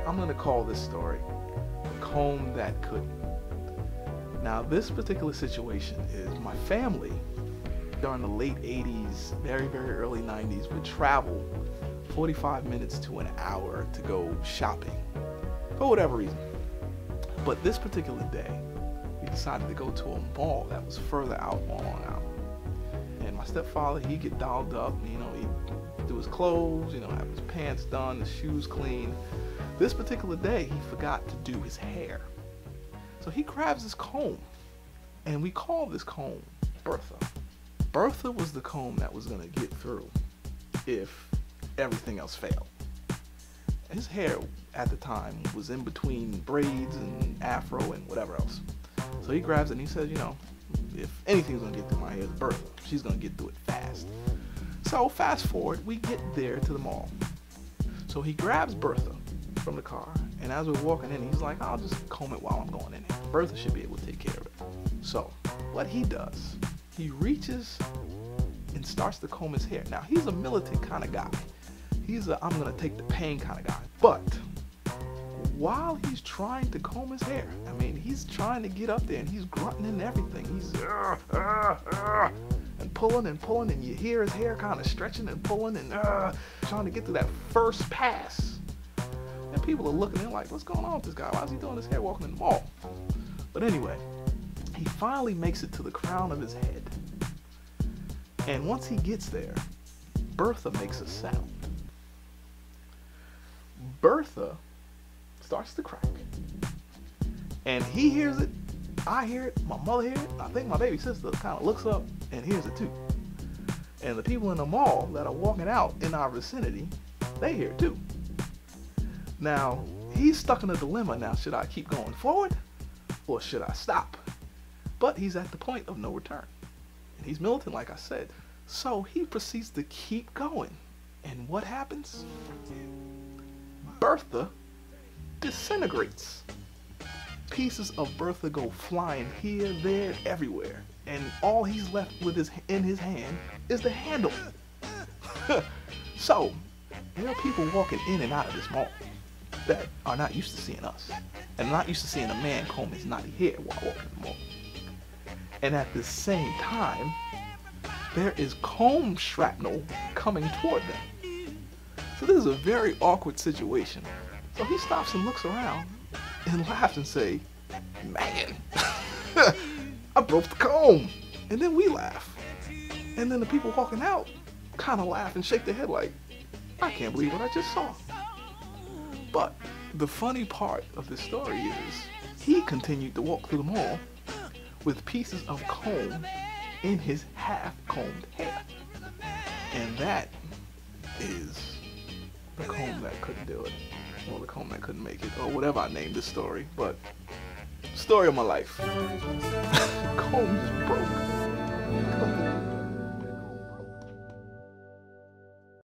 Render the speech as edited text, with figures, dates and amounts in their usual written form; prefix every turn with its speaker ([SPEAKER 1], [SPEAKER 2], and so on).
[SPEAKER 1] I'm going to call this story The Comb That Couldn't. Now, this particular situation is my family during the late 80s, very, very early 90s would travel 45 minutes to an hour to go shopping for whatever reason. But this particular day, we decided to go to a mall that was further out on Long Island. And my stepfather, he'd get dolled up, he'd do his clothes, have his pants done, his shoes clean. This particular day, he forgot to do his hair. So he grabs his comb, and we call this comb Bertha. Bertha was the comb that was gonna get through if everything else failed. His hair at the time was in between braids and afro and whatever else. So he grabs it and he says, if anything's gonna get through my hair, it's Bertha. She's gonna get through it fast. So fast forward, we get there to the mall. So he grabs Bertha from the car, and as we're walking in, he's like, I'll just comb it while I'm going in here. Bertha should be able to take care of it. So what he does, he reaches and starts to comb his hair. Now, he's a militant kind of guy. He's a I'm gonna take the pain kind of guy. But while he's trying to comb his hair, he's trying to get up there and he's grunting and everything. He's and pulling, and you hear his hair kind of stretching and pulling and trying to get to that first pass. And people are looking in like, what's going on with this guy? Why is he doing his hair walking in the mall? But anyway, he finally makes it to the crown of his head. And once he gets there, Bertha makes a sound. Bertha starts to crack. And he hears it, I hear it, my mother hears it, I think my baby sister kind of looks up and hears it too. And the people in the mall that are walking out in our vicinity, they hear it too. Now, he's stuck in a dilemma now. Should I keep going forward or should I stop? But he's at the point of no return. And he's militant, like I said. So he proceeds to keep going. And what happens? Bertha disintegrates. Pieces of Bertha go flying here, there, everywhere. And all he's left with in his hand is the handle. So, there are people walking in and out of this mall that are not used to seeing us. And not used to seeing a man comb his knotty hair while walking the mall. And at the same time, there is comb shrapnel coming toward them. So this is a very awkward situation. So he stops and looks around and laughs and say, man, I broke the comb. And then we laugh. And then the people walking out kind of laugh and shake their head like, I can't believe what I just saw. But the funny part of this story is he continued to walk through the mall with pieces of comb in his half-combed hair. And that is the comb that couldn't do it. Or the comb that couldn't make it. Or whatever I named this story. But story of my life. Comb